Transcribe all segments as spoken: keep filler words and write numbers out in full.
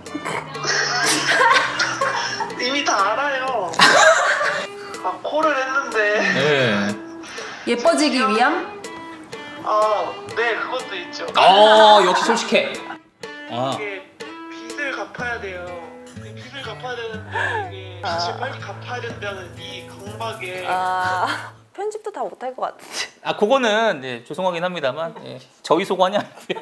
이미 다 알아요. 아, 콜을 했는데. 네. 예뻐지기 위함? 아, 네, 그것도 있죠. 아, 역시 솔직해. 아. 이게 빚을 갚아야 돼요. 빚을 갚아야 되는데 이게 빚을 빨리 갚아야 된다는 이 강박에. 아, 편집도 다 못할 것 같은데. 아, 그거는 네, 죄송하긴 합니다만 예, 저희 소관이 아니고요.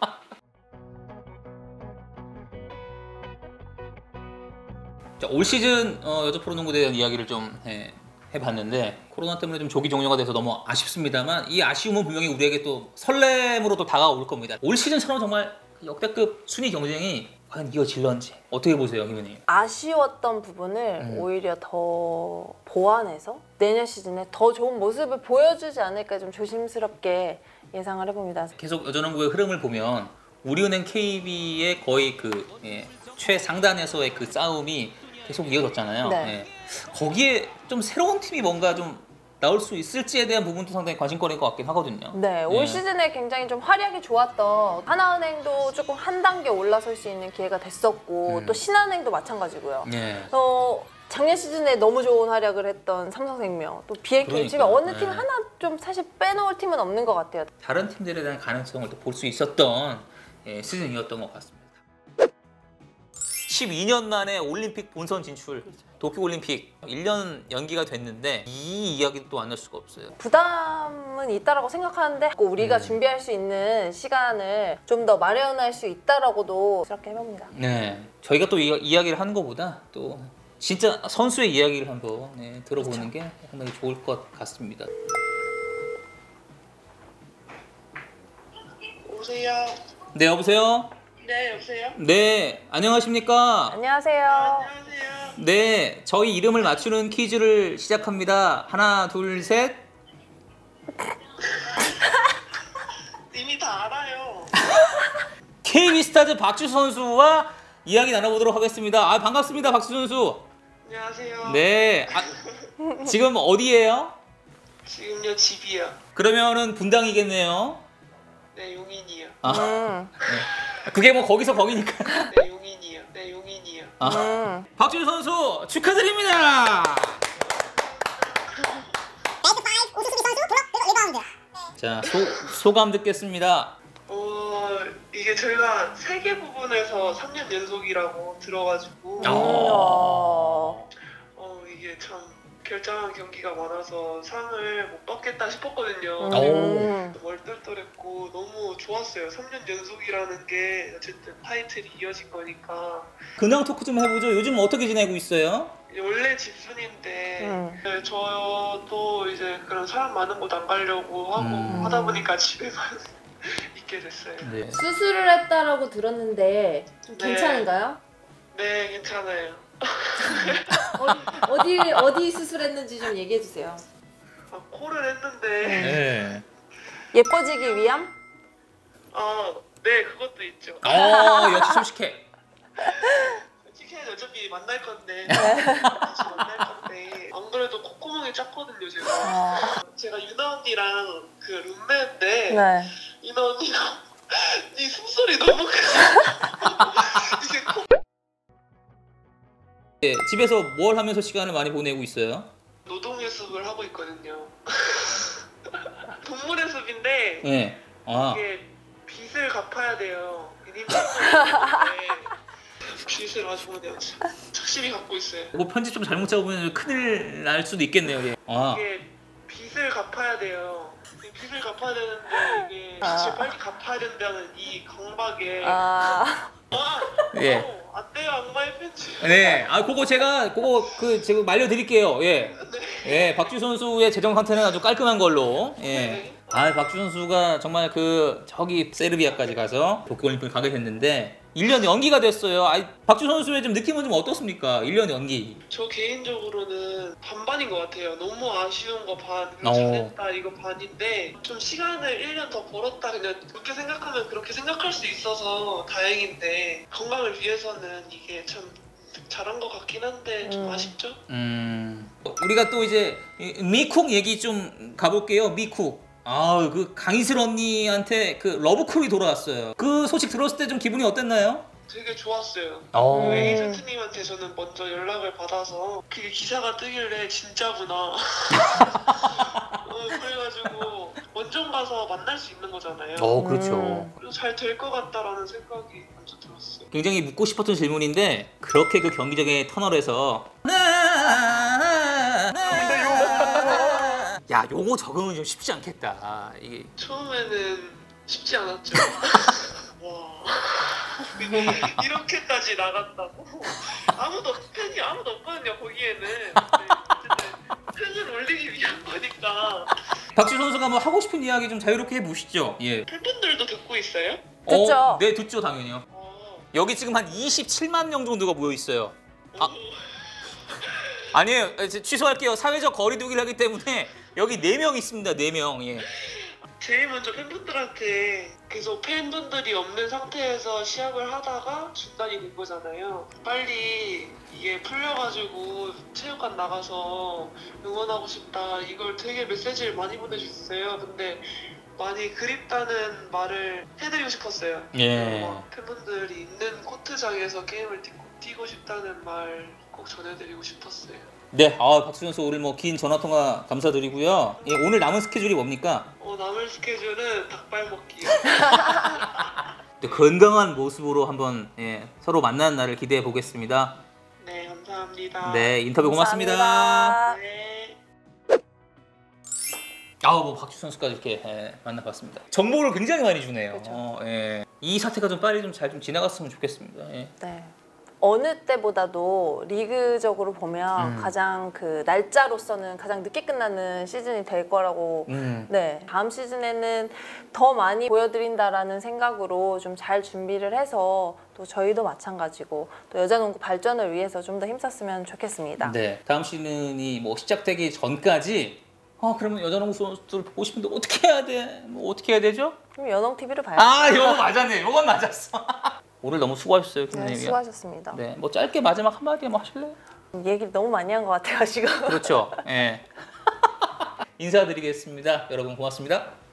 자, 올 시즌 어, 여자 프로농구에 대한 이야기를 좀 해, 해봤는데 코로나 때문에 좀 조기 종료가 돼서 너무 아쉽습니다만 이 아쉬움은 분명히 우리에게 또 설렘으로 또 다가올 겁니다. 올 시즌처럼 정말 역대급 순위 경쟁이 과연 이어질런지 어떻게 보세요, 김은희? 아쉬웠던 부분을 음. 오히려 더 보완해서 내년 시즌에 더 좋은 모습을 보여주지 않을까 좀 조심스럽게 예상을 해봅니다. 계속 여자농구의 흐름을 보면 우리은행 케이비의 거의 그 예, 최상단에서의 그 싸움이 계속 이어졌잖아요. 네. 예. 거기에 좀 새로운 팀이 뭔가 좀 나올 수 있을지에 대한 부분도 상당히 관심거리인 것 같긴 하거든요. 네, 올 예. 시즌에 굉장히 좀 활약이 좋았던 하나은행도 조금 한 단계 올라설 수 있는 기회가 됐었고 음. 또 신한은행도 마찬가지고요. 예. 어, 작년 시즌에 너무 좋은 활약을 했던 삼성생명, 또 비에이케이 지금 그러니까요. 어느 팀 네. 하나 좀 사실 빼놓을 팀은 없는 것 같아요. 다른 팀들에 대한 가능성을 또 볼 수 있었던 예, 시즌이었던 것 같습니다. 십이 년 만에 올림픽 본선 진출, 도쿄올림픽 일 년 연기가 됐는데 이 이야기도 또 안 할 수가 없어요. 부담은 있다라고 생각하는데 우리가 음. 준비할 수 있는 시간을 좀 더 마련할 수 있다라고도 그렇게 해봅니다. 네, 저희가 또 이, 이야기를 하는 것보다 또 진짜 선수의 이야기를 한번 네, 들어보는 게 상당히 좋을 것 같습니다. 오세요. 네, 여보세요? 네, 여보세요. 네, 안녕하십니까? 안녕하세요. 안녕하세요. 네, 저희 이름을 맞추는 퀴즈를 시작합니다. 하나, 둘, 셋. 이미 다 알아요. 케이비스타즈 박주수 선수와 이야기 나눠보도록 하겠습니다. 아, 반갑습니다, 박주수 선수. 안녕하세요. 네, 아, 지금 어디예요? 지금요, 집이요. 그러면은 분당이겠네요. 네, 용인이요. 아, 음, 그게 뭐 거기서 거기니까. 네, 용인이요. 네, 용인이요. 아, 음. 박주수 선수 축하드립니다. 자, 소, 소감 듣겠습니다. 어, 이게 저희가 세계 부분에서 삼 년 연속이라고 들어가지고 어. 어, 이게 참 결정한 경기가 많아서 상을 못 받겠다 싶었거든요. 음. 멀떨떨했고 너무 좋았어요. 삼 년 연속이라는 게 어쨌든 타이틀이 이어진 거니까. 근황 토크 좀 해보죠. 요즘 어떻게 지내고 있어요? 원래 집순인데 음. 네, 저도 이제 그런 사람 많은 곳 안 가려고 하고 음. 하다 보니까 집에만 있게 됐어요. 네. 수술을 했다라고 들었는데 좀 네. 괜찮은가요? 네, 괜찮아요. 어디 어디 어디 수술했는지 좀 얘기해 주세요. 아, 콜을 했는데 네. 예뻐지기 위함? 아, 네, 그것도 있죠. 어, 역시 솔직해. 솔직히 어차피 만날 건데 다시 만날 건데 안 그래도 콧구멍이 작거든요, 제가. 제가 유나 언니랑 그 룸메인데 네. 유나 언니가 이 숨소리 너무 크죠. 이게 코 네, 집에서 뭘 하면서 시간을 많이 보내고 있어요? 노동의 숲을 하고 있거든요. 동물의 숲인데 네. 아, 이게 빚을 갚아야 돼요. 이님들 빚을 아주 그냥 착실히 갚고 있어요. 이거 편집 좀 잘못 잡으면 큰일 날 수도 있겠네요. 예. 아, 이게 빚을 갚아야 돼요. 빚을 갚아야 되는데 이게 빚을 아. 빨리 갚아야 된다는 이 강박에 아, 아, 예. 어, 안 돼요, 악마의 편지. 네. 아, 그거 제가 그거 그 제가 말려드릴게요. 예. 예, 박주 선수의 재정 상태는 아주 깔끔한 걸로. 예. 아, 박주 선수가 정말 그 저기 세르비아까지 가서 도쿄올림픽 가게 됐는데 일 년 연기가 됐어요. 아, 박주 선수의 좀 느낌은 좀 어떻습니까? 일 년 연기. 저 개인적으로는 반반인 것 같아요. 너무 아쉬운 거 반, 어. 잘했다 이거 반인데 좀 시간을 일 년 더 벌었다 그냥 그렇게 생각하면 그렇게 생각할 수 있어서 다행인데 건강을 위해서는 이게 참 잘한 것 같긴 한데 좀 음. 아쉽죠? 음. 우리가 또 이제 이 미쿡 얘기 좀 가볼게요. 미쿡. 아, 그 강희슬 언니한테 그 러브콜이 돌아왔어요. 그 소식 들었을 때 좀 기분이 어땠나요? 되게 좋았어요. 어. 그 에이전트님한테 저는 먼저 연락을 받아서 그게 기사가 뜨길래 진짜구나. 어, 그래가지고 원정 가서 만날 수 있는 거잖아요. 어, 그렇죠. 음. 그래서 잘 될 것 같다라는 생각이 먼저 들었어요. 굉장히 묻고 싶었던 질문인데 그렇게 그 경기장의 터널에서 야, 요거 적응은 좀 쉽지 않겠다. 이게 처음에는 쉽지 않았죠. 와. 이렇게까지 나갔다고? 아무도 팬이 아무도 없거든요 거기에는. 근데 팬을 올리기 위한 거니까. 박지우 선수가 뭐 하고 싶은 이야기 좀 자유롭게 해보시죠. 예. 팬분들도 듣고 있어요? 듣죠? 어, 네, 듣죠, 당연히요. 어. 여기 지금 한 이십칠만 명 정도가 모여 있어요. 아. 오. 아니에요, 이제 취소할게요. 사회적 거리두기를 하기 때문에 여기 네 명 있습니다. 네 명. 예. 제일 먼저 팬분들한테 계속 팬분들이 없는 상태에서 시합을 하다가 중단이 된 거잖아요. 빨리 이게 풀려가지고 체육관 나가서 응원하고 싶다. 이걸 되게 메시지를 많이 보내주셨어요. 근데 많이 그립다는 말을 해드리고 싶었어요. 예. 막 팬분들이 있는 코트장에서 게임을 뛰고, 뛰고 싶다는 말 꼭 전해드리고 싶었어요. 네, 아, 박지우 선수 오늘 뭐 긴 전화 통화 감사드리고요. 예, 오늘 남은 스케줄이 뭡니까? 어, 남은 스케줄은 닭발 먹기요. 네, 건강한 모습으로 한번 예, 서로 만나는 날을 기대해 보겠습니다. 네, 감사합니다. 네, 인터뷰 고맙습니다. 감사합니다. 네. 아, 뭐 박지우 선수까지 이렇게 예, 만나봤습니다. 정보를 굉장히 많이 주네요. 그렇죠. 어, 예. 이 사태가 좀 빨리 좀 잘 좀 지나갔으면 좋겠습니다. 예. 네. 어느 때보다도 리그적으로 보면 음. 가장 그 날짜로서는 가장 늦게 끝나는 시즌이 될 거라고 음. 네 다음 시즌에는 더 많이 보여드린다라는 생각으로 좀 잘 준비를 해서 또 저희도 마찬가지고 또 여자농구 발전을 위해서 좀 더 힘썼으면 좋겠습니다. 네, 다음 시즌이 뭐 시작되기 전까지 어 그러면 여자농구 선수들 보고 싶은데 어떻게 해야 돼? 뭐 어떻게 해야 되죠? 그럼 연홍 티비를 봐야죠. 아, 이거 맞았네. 이건 맞았어. 오늘 너무 수고하셨어요, 네, 김은혜. 수고하셨습니다. 네, 뭐 짧게 마지막 한마디 뭐 하실래요? 얘기를 너무 많이 한 것 같아가지고. 그렇죠. 예. 인사드리겠습니다. 여러분 고맙습니다.